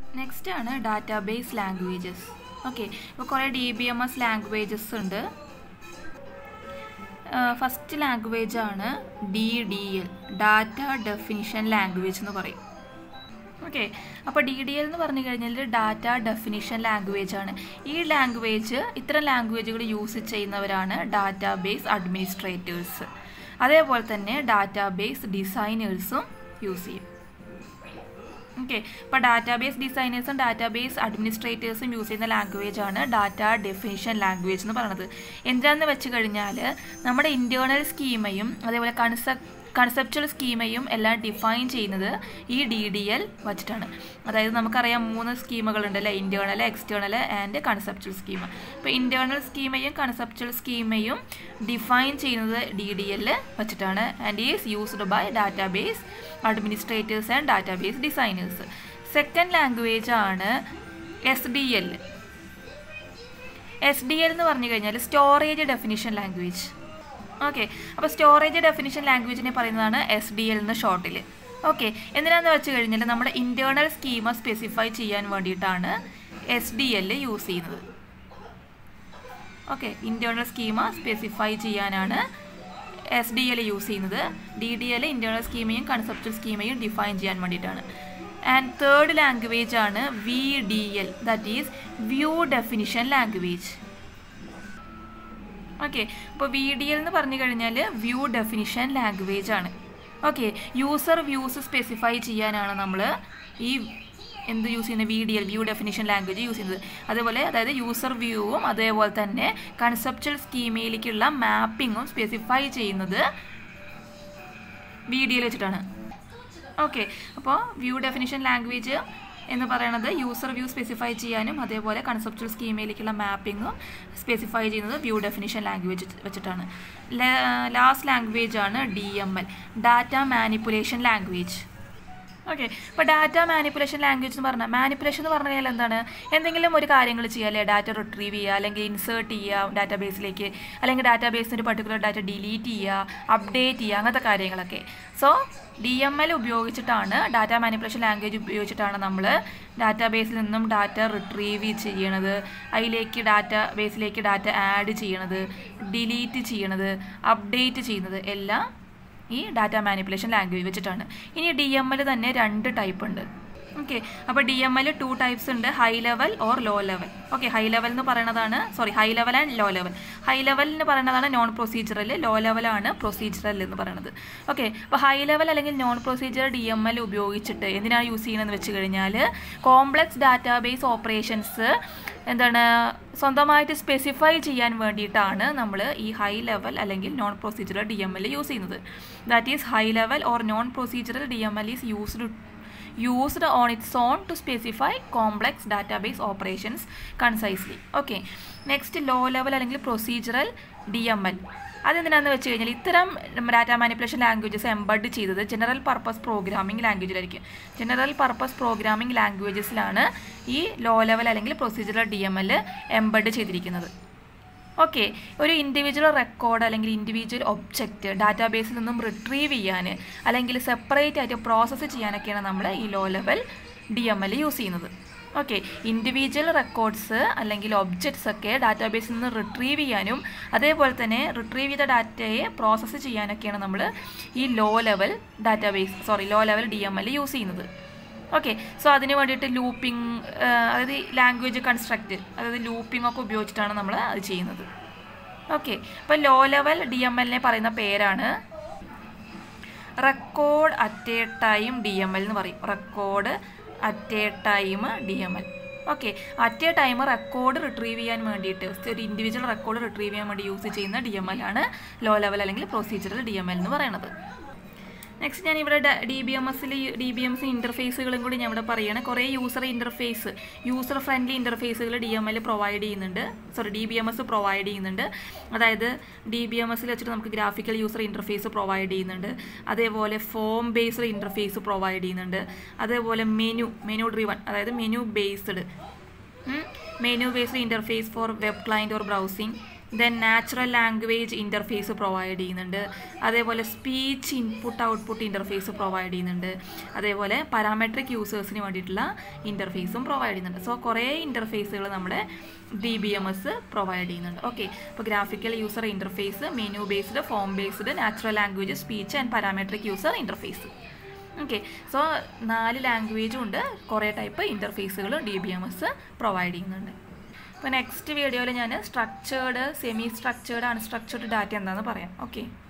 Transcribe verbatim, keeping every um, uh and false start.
Next ആണ് database languages. Okay, ഇപ്പോൾ കുറേ D B M S languages ഉണ്ട്. ഫസ്റ്റ് ലാംഗ്വേജ് ആണ് D D L, data definition language എന്ന് പറയും. ഓക്കെ, അപ്പോൾ ഡി ഡി എൽ എന്ന് പറഞ്ഞു കഴിഞ്ഞാൽ ഡാറ്റ ഡെഫിനിഷൻ ലാംഗ്വേജ് ആണ്. ഈ ലാംഗ്വേജ് ഇത്തരം ലാംഗ്വേജുകൾ യൂസ് ചെയ്യുന്നവരാണ് ഡാറ്റാബേസ് അഡ്മിനിസ്ട്രേറ്റേഴ്സ്. അതേപോലെ തന്നെ ഡാറ്റാബേസ് ഡിസൈനേഴ്സും യൂസ് ചെയ്യും. ഓക്കെ, ഇപ്പോൾ ഡാറ്റാബേസ് ഡിസൈനേഴ്സും ഡാറ്റാബേസ് അഡ്മിനിസ്ട്രേറ്റേഴ്സും യൂസ് ചെയ്യുന്ന ലാംഗ്വേജ് ആണ് ഡാറ്റ ഡെഫിനിഷൻ ലാംഗ്വേജ് എന്ന് പറയുന്നത്. എന്താണെന്ന് വെച്ച് കഴിഞ്ഞാൽ നമ്മുടെ ഇൻറ്റേർണൽ സ്കീമയും അതേപോലെ കൺസെപ്റ്റ് കൺസെപ്ച്വൽ സ്കീമയും എല്ലാം ഡിഫൈൻ ചെയ്യുന്നത് ഈ ഡി ഡി എൽ വച്ചിട്ടാണ്. അതായത് നമുക്കറിയാം മൂന്ന് സ്കീമുകളുണ്ട് അല്ലേ, internal, external and conceptual scheme. ഇപ്പോൾ ഇൻറ്റേർണൽ സ്കീമയും കൺസെപ്ച്വൽ സ്കീമയും ഡിഫൈൻ ചെയ്യുന്നത് ഡി ഡി എൽ വച്ചിട്ടാണ് and is used by database administrators and database designers. Second language ആണ് S D L. S D L എന്ന് പറഞ്ഞു കഴിഞ്ഞാൽ സ്റ്റോറേജ് ഡെഫിനിഷൻ ലാംഗ്വേജ്. ഓക്കെ, അപ്പോൾ സ്റ്റോറേജ് ഡെഫിനിഷൻ ലാംഗ്വേജിനെ പറയുന്നതാണ് എസ് ഡി എൽ എന്ന് ഷോർട്ടിൽ. ഓക്കെ, എന്തിനാന്ന് വെച്ച് കഴിഞ്ഞാൽ നമ്മുടെ ഇൻറ്റേർണൽ സ്കീമ സ്പെസിഫൈ ചെയ്യാൻ വേണ്ടിയിട്ടാണ് എസ് ഡി എൽ യൂസ് ചെയ്യുന്നത്. ഓക്കെ, ഇൻറ്റേർണൽ സ്കീമ സ്പെസിഫൈ ചെയ്യാനാണ് എസ് ഡി എൽ യൂസ് ചെയ്യുന്നത്. ഡി ഡി എൽ ഇൻറ്റേർണൽ സ്കീമയും കൺസെപ്ച്വൽ സ്കീമയും ഡിഫൈൻ ചെയ്യാൻ വേണ്ടിയിട്ടാണ്. ആൻഡ് തേർഡ് ലാംഗ്വേജ് ആണ് V D L, that is view definition language. Okay, അപ്പോൾ വി ഡി എൽ എന്ന് പറഞ്ഞു കഴിഞ്ഞാൽ വ്യൂ ഡെഫിനിഷൻ ലാംഗ്വേജ് ആണ്. ഓക്കെ, യൂസർ വ്യൂസ് സ്പെസിഫൈ ചെയ്യാനാണ് നമ്മൾ ഈ എന്ത് യൂസ് ചെയ്യുന്നത്, V D L, view definition language use ചെയ്യുന്നത്. അതേപോലെ അതായത് യൂസർ വ്യൂവും അതേപോലെ തന്നെ കൺസെപ്ച്വൽ സ്കീമയിലേക്കുള്ള മാപ്പിങ്ങും സ്പെസിഫൈ ചെയ്യുന്നത് വി ഡി എൽ വെച്ചിട്ടാണ്. ഓക്കെ, അപ്പോൾ വ്യൂ ഡെഫിനിഷൻ ലാംഗ്വേജ് എന്ന് പറയുന്നത് യൂസർ വ്യൂ സ്പെസിഫൈ ചെയ്യാനും അതേപോലെ കൺസെപ്ച്വൽ സ്കീമയിലേക്കുള്ള മാപ്പിങ്ങും സ്പെസിഫൈ ചെയ്യുന്നത് വ്യൂ ഡെഫിനിഷൻ ലാംഗ്വേജ് വെച്ചിട്ടാണ്. ലാസ്റ്റ് ലാംഗ്വേജ് ആണ് D M L, data manipulation language. Okay, ഇപ്പോൾ ഡാറ്റ മാനിപ്പുലേഷൻ ലാംഗ്വേജ് എന്ന് പറഞ്ഞാൽ, മാനിപ്പുലേഷൻ എന്ന് പറഞ്ഞു കഴിഞ്ഞാൽ എന്താണ്, എന്തെങ്കിലും ഒരു കാര്യങ്ങൾ ചെയ്യുക അല്ലേ, ഡാറ്റ റിട്രീവ് ചെയ്യുക അല്ലെങ്കിൽ ഇൻസേർട്ട് ചെയ്യുക ഡാറ്റാബേസിലേക്ക്, അല്ലെങ്കിൽ ഡാറ്റാബേസിന് ഒരു പർട്ടിക്കുലർ ഡാറ്റ ഡിലീറ്റ് ചെയ്യുക, അപ്ഡേറ്റ് ചെയ്യുക, അങ്ങനത്തെ കാര്യങ്ങളൊക്കെ. സോ ഡി എം എൽ ഉപയോഗിച്ചിട്ടാണ്, ഡാറ്റ മാനിപ്പുലേഷൻ ലാംഗ്വേജ് ഉപയോഗിച്ചിട്ടാണ് നമ്മൾ ഡാറ്റാബേസിൽ നിന്നും ഡാറ്റ റിട്രീവ് ചെയ്യണത്, അതിലേക്ക് ഡാറ്റാബേസിലേക്ക് ഡാറ്റ ആഡ് ചെയ്യണത്, ഡിലീറ്റ് ചെയ്യണത്, അപ്ഡേറ്റ് ചെയ്യുന്നത് എല്ലാം ഈ ഡാറ്റ മാനിപ്പുലേഷൻ ലാംഗ്വേജ് വെച്ചിട്ടാണ്. ഇനി ഡി എം എൽ തന്നെ രണ്ട് ടൈപ്പ് ഉണ്ട്. ഓക്കെ, അപ്പോൾ D M L two types ഉണ്ട്, high level or low level. Okay, high level എന്ന് പറയുന്നതാണ്, sorry high level and low level. High level എന്ന് പറയുന്നതാണ് നോൺ പ്രൊസീജറൽ, ലോ ലെവലാണ് പ്രൊസീജറൽ എന്ന് പറയുന്നത്. ഓക്കെ, അപ്പോൾ ഹൈ ലെവൽ അല്ലെങ്കിൽ non procedural D M L ഉപയോഗിച്ചിട്ട് എന്തിനാണ് യൂസ് ചെയ്യുന്നതെന്ന് വെച്ച് കഴിഞ്ഞാൽ, കോംപ്ലക്സ് ഡാറ്റാബേസ് ഓപ്പറേഷൻസ് എന്താണ് സ്വന്തമായിട്ട് സ്പെസിഫൈ ചെയ്യാൻ വേണ്ടിയിട്ടാണ് നമ്മൾ ഈ ഹൈ ലെവൽ അല്ലെങ്കിൽ non procedural D M L use ചെയ്യുന്നത്. That is high level or non procedural D M L is used used on its own to specify complex database operations concisely. Okay, next low level അല്ലെങ്കിൽ procedural D M L. അതെന്തിനാന്ന് വെച്ച് കഴിഞ്ഞാൽ ഇത്തരം data manipulation languages embed ചെയ്തത് general purpose programming ലാംഗ്വേജിലായിരിക്കും. General purpose programming ലാംഗ്വേജസിലാണ് ഈ low level അല്ലെങ്കിൽ procedural D M L embed ചെയ്തിരിക്കുന്നത്. ഓക്കെ, ഒരു ഇൻഡിവിജ്വൽ റെക്കോർഡ് അല്ലെങ്കിൽ ഇൻഡിവിജ്വൽ ഒബ്ജക്റ്റ് ഡാറ്റാബേസിൽ നിന്നും റിട്രീവ് ചെയ്യാൻ അല്ലെങ്കിൽ സെപ്പറേറ്റ് ആയിട്ട് പ്രോസസ്സ് ചെയ്യാനൊക്കെയാണ് നമ്മൾ ഈ low level D M L use ചെയ്യുന്നത്. ഓക്കെ, ഇൻഡിവിജ്വൽ റെക്കോർഡ്സ് അല്ലെങ്കിൽ ഒബ്ജക്ട്സ് ഒക്കെ ഡാറ്റാബേസിൽ നിന്ന് റിട്രീവ് ചെയ്യാനും അതേപോലെ തന്നെ റിട്രീവ് ചെയ്ത ഡാറ്റയെ പ്രോസസ്സ് ചെയ്യാനൊക്കെയാണ് നമ്മൾ ഈ low level database sorry low level D M L use ചെയ്യുന്നത്. ഓക്കെ, സോ അതിന് വേണ്ടിയിട്ട് ലൂപ്പിംഗ്, അതായത് ലാംഗ്വേജ് കൺസ്ട്രക്റ്റ്, അതായത് ലൂപ്പിംഗ് ഒക്കെ ഉപയോഗിച്ചിട്ടാണ് നമ്മൾ അത് ചെയ്യുന്നത്. ഓക്കെ, അപ്പോൾ ലോ ലെവൽ ഡി എം എല്ലിനെ പറയുന്ന പേരാണ് record at a time D M L എന്ന് പറയും. Record at a time D M L. Okay, at a time record retrieve ചെയ്യാൻ വേണ്ടിയിട്ട് ഒരു ഇൻഡിവിജ്വൽ റെക്കോർഡ് റിട്രീവ് ചെയ്യാൻ വേണ്ടി യൂസ് ചെയ്യുന്ന ഡി എം എൽ ആണ് ലോ ലെവൽ അല്ലെങ്കിൽ പ്രൊസീജറൽ ഡി എം എൽ എന്ന് പറയുന്നത്. നെക്സ്റ്റ് ഞാൻ ഇവിടെ ഡി ബി എം എസിൽ ഡി ബി എം എസ് ഇൻ്റർഫേസുകളും കൂടി ഞാൻ ഇവിടെ പറയുകയാണ്. കുറേ യൂസർ ഇൻ്റർഫേസ് യൂസർ ഫ്രണ്ട്ലി ഇൻ്റർഫേസുകൾ ഡി എം എൽ പ്രൊവൈഡ് ചെയ്യുന്നുണ്ട്, sorry D B M S provide ചെയ്യുന്നുണ്ട്. അതായത് ഡി ബി എം എസിൽ വെച്ചിട്ട് നമുക്ക് ഗ്രാഫിക്കൽ യൂസർ ഇൻ്റർഫേസ് പ്രൊവൈഡ് ചെയ്യുന്നുണ്ട്, അതേപോലെ ഫോം ബേസ്ഡ് ഇൻ്റർഫേസ് പ്രൊവൈഡ് ചെയ്യുന്നുണ്ട്, അതേപോലെ മെനു മെനു ഡ്രിവൺ അതായത് menu based menu based interface for web client or browsing, then natural language interface provide ചെയ്യുന്നുണ്ട്. അതേപോലെ speech input output interface provide ചെയ്യുന്നുണ്ട്. അതേപോലെ parametric യൂസേഴ്സിന് വേണ്ടിയിട്ടുള്ള ഇൻ്റർഫേസും പ്രൊവൈഡ് ചെയ്യുന്നുണ്ട്. സോ കുറേ ഇൻ്റർഫേസുകൾ നമ്മുടെ D B M S provide ചെയ്യുന്നുണ്ട്. ഓക്കെ, അപ്പോൾ graphical user interface, menu based, form based, natural language, speech and parametric user interface. Okay, so നാല് ലാംഗ്വേജും ഉണ്ട്, കുറേ ടൈപ്പ് ഇൻ്റർഫേസുകൾ D B M S provide ചെയ്യുന്നുണ്ട്. അപ്പോൾ നെക്സ്റ്റ് വീഡിയോയിൽ ഞാൻ structured, semi structured, unstructured data എന്താണെന്ന് പറയാം. ഓക്കെ.